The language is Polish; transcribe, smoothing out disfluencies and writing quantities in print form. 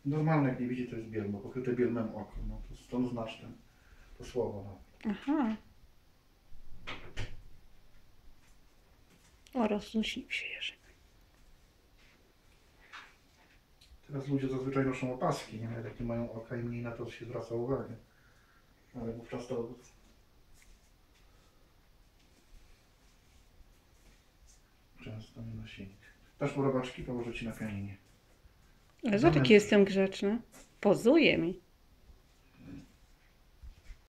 Normalne, jak nie widzi, to jest biel, bo pokryte bielmem oko. No, to stąd znasz to słowo. No. Aha. O, rozluźnił się Jerzyk. Teraz ludzie zazwyczaj noszą opaski, nie? Jak nie mają oka i mniej na to się zwraca uwagę. Ale wówczas to często nie nosili. Dasz mu robaczki, położę ci na pianinie. Ale zobacz, jaki jestem grzeczny. Pozuje mi.